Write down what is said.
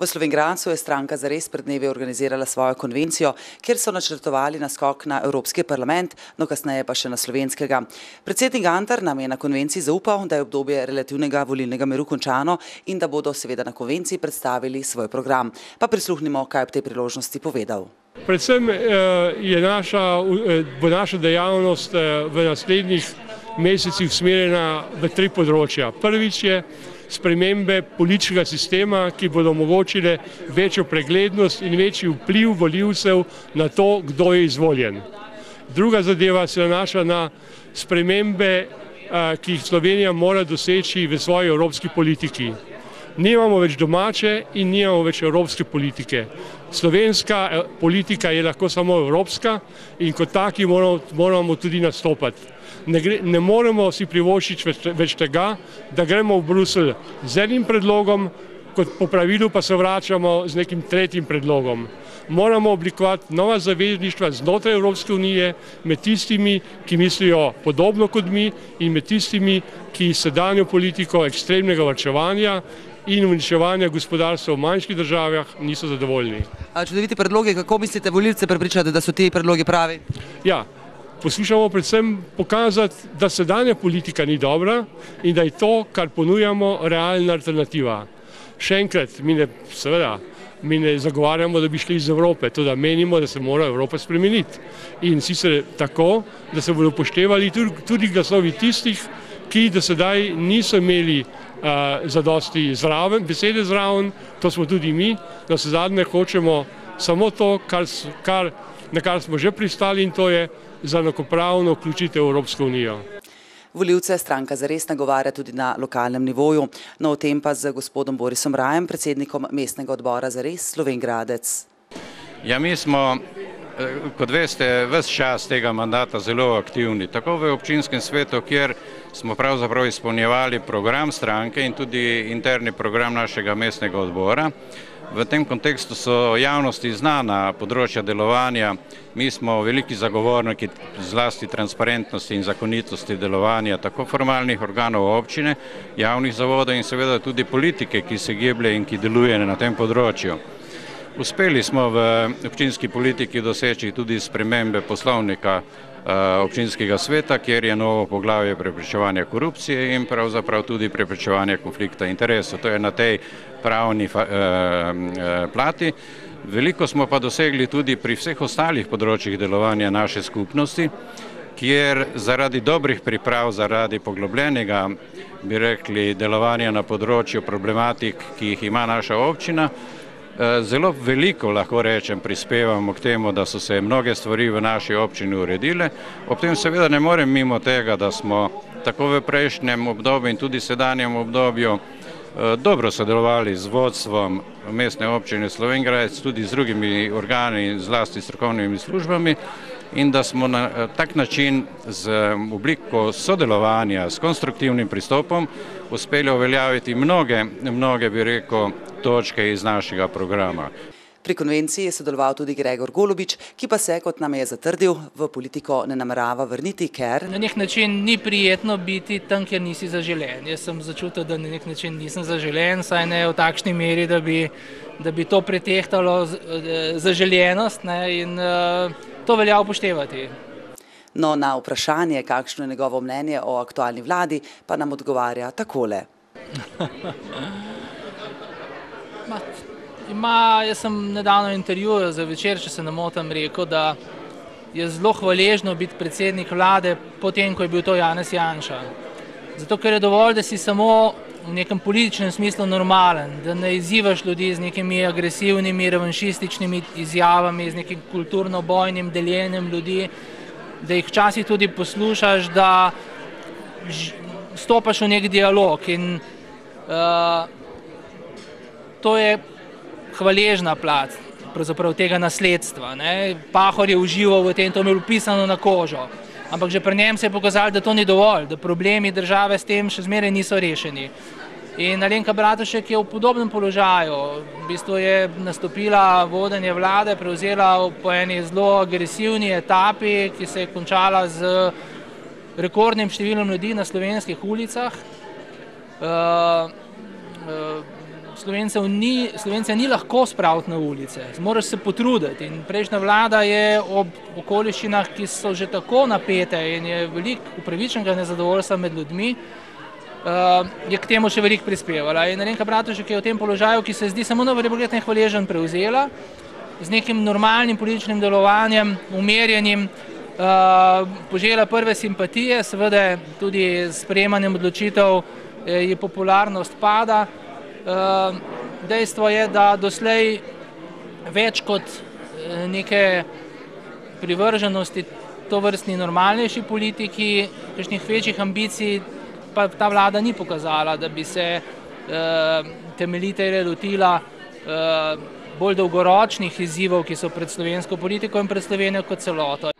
Slovenj Gradcu je stranka Zares pred dnevi organizirala svojo konvencijo, kjer so načrtovali naskok na Evropski parlament, no kasneje pa še na slovenskega. Predsednik Gantar nam je na konvenciji zaupal, da je obdobje relativnega volilnega miru končano in da bodo seveda na konvenciji predstavili svoj program. Pa prisluhnimo, kaj je ob tej priložnosti povedal. Predvsem bo naša dejavnost v naslednjih mesecih usmerjena v 3 področja. Prvič je spremembe političnega sistema, ki bodo omogočile večjo preglednost in večji vpliv volivcev na to, kdo je izvoljen. Druga zadeva se nanaša na spremembe, ki jih Slovenija mora doseči v svoji evropski politiki. Nimamo več domače in nimamo več evropske politike. Slovenska politika je lahko samo evropska in kot taki moramo tudi nastopati. Ne moremo si privoščiti več tega, da gremo v Bruselj z enim predlogom, kot po pravilu pa se vračamo z nekim tretjim predlogom. Moramo oblikovati nova zavezništva znotraj Evropske unije med tistimi, ki mislijo podobno kot mi in med tistimi, ki sedanjo politiko ekstremnega varčevanja in uničevanja gospodarstva v manjših državah niso zadovoljni. Čudoviti predlogi, kako mislite volivce prepričati, da so ti predlogi pravi? Ja, poskušamo predvsem pokazati, da sedanja politika ni dobra in da je to, kar ponujamo, realna alternativa. Še enkrat, mi ne zagovarjamo, da bi šli iz Evrope, to da menimo, da se mora Evropa spremeniti. In sicer tako, da se bodo upoštevali tudi glasovi tistih, ki do sedaj niso imeli zadosti besede zraven, to smo tudi mi, da se zadnje hočemo samo to, na kar smo že pristali, in to je za enakopravno vključitev v Evropsko unijo. Volivce stranka Zares nagovarja tudi na lokalnem nivoju, no o tem pa z gospodom Borisom Rajem, predsednikom mestnega odbora Zares Slovenj Gradec. Ja, mi smo, kot veste, ves čas tega mandata zelo aktivni, tako v občinskem svetu, kjer smo pravzaprav izpolnjevali program stranke in tudi interni program našega mestnega odbora. V tem kontekstu so javnosti znana področja delovanja. Mi smo veliki zagovorniki zlasti transparentnosti in zakonitosti delovanja tako formalnih organov občine, javnih zavodov in seveda tudi politike, ki se giblje in ki deluje na tem področju. Uspeli smo v občinski politiki doseči tudi spremembe poslovnika občinskega sveta, kjer je novo poglavje preprečevanja korupcije in pravzaprav tudi preprečevanja konflikta interesov. To je na tej pravni plati. Veliko smo pa dosegli tudi pri vseh ostalih področjih delovanja naše skupnosti, kjer zaradi dobrih priprav, zaradi poglobljenega, bi rekli, delovanja na področju problematik, ki jih ima naša občina, zelo veliko, lahko rečem, prispevamo k temu, da so se mnoge stvari v naši občini uredile. Ob tem seveda ne morem mimo tega, da smo tako v prejšnjem obdobju in tudi sedanjem obdobju dobro sodelovali z vodstvom mestne občine Slovenj Gradec, tudi z drugimi organi, zlasti strokovnimi službami, in da smo na tak način z obliko sodelovanja, s konstruktivnim pristopom uspeli uveljaviti mnoge, bi rekel, točke iz našega programa. Pri konvenciji je sodeloval tudi Gregor Golobič, ki pa se, kot nam je zatrdil, v politiko ne namerava vrniti, ker na nek način ni prijetno biti tam, kjer nisi zaželen. Jaz sem začutil, da na nek način nisem zaželen, saj ne v takšni meri, da bi to pretehtalo zaželjenost, in to velja upoštevati. No, na vprašanje, kakšno je njegovo mnenje o aktualni vladi, pa nam odgovarja takole. Jaz sem nedavno intervjuju za Večer, če se ne motim, rekel, da je zelo hvaležno biti predsednik vlade potem, ko je bil to Janez Janša. Zato, ker je dovolj, da si samo v nekem političnem smislu normalen, da ne izzivaš ljudi z nekimi agresivnimi, revanšističnimi izjavami, z nekim kulturno-bojnim deljenjem ljudi, da jih včasih tudi poslušaš, da stopaš v nek dialog in to je hvaležna plat pravzaprav tega nasledstva. Pahor je užival v tem, to mi je bilo pisano na kožo. Ampak že pri njem se je pokazalo, da to ni dovolj, da problemi države s tem še zmeraj niso rešeni. In Alenka Bratušek je v podobnem položaju. V bistvu je nastopila vodenje vlade, prevzela po eni zelo agresivni etapi, ki se je končala z rekordnim številom ljudi na slovenskih ulicah. Slovence ni lahko spraviti na ulice, moraš se potruditi in prejšnja vlada je ob okoliščinah, ki so že tako napete in je veliko upravičenega nezadovoljstva med ljudmi, je k temu še veliko prispevala. In Alenka Bratušek je v tem položaju, ki se zdi samo neverjetno hvaležen, prevzela z nekim normalnim političnim delovanjem, umirjenim, požela prve simpatije, seveda tudi s sprejemanjem odločitev je popularnost pada. Dejstvo je, da doslej več kot neke privrženosti tovrstni normalnejši politiki, kakšnih večjih ambicij pa ta vlada ni pokazala, da bi se temeljiteje lotila bolj dolgoročnih izzivov, ki so pred slovensko politiko in pred Slovenijo kot celoto.